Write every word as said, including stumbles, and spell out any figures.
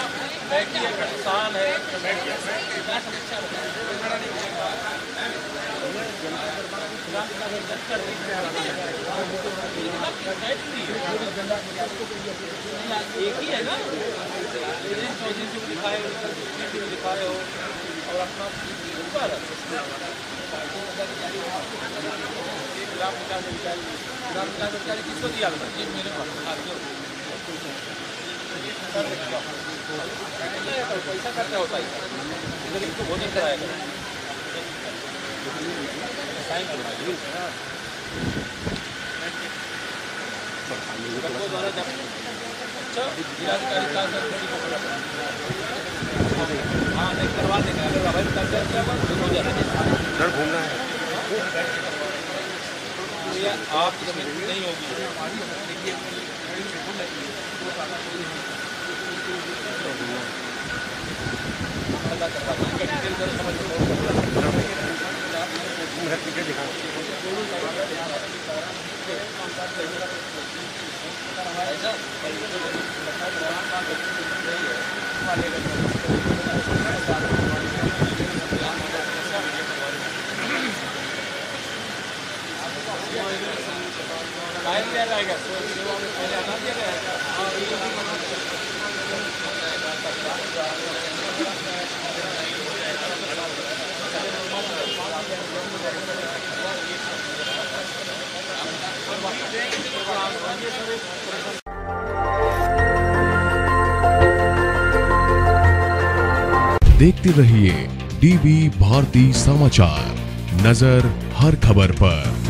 बैठी है, किसान है, क्या समस्या एक ही है ना, दिखाए दिखाए हो और अपना ऊपर ग्राम विकास अधिकारी ग्राम विकास अधिकारी किसको दिया मेरे पास पैसा खर्चा होता है इधर इनको भोजन कराएगा द्वारा जब अच्छा जिलाधिकारी हाँ नहीं करवा देंगे अगर अवैध कब्जा किया हो जाता है सर घूमना है आप जमीन नहीं होगी दिया जाएगा पहले आना दिया जाएगा देखते रहिए डीवी भारती समाचार, नजर हर खबर पर।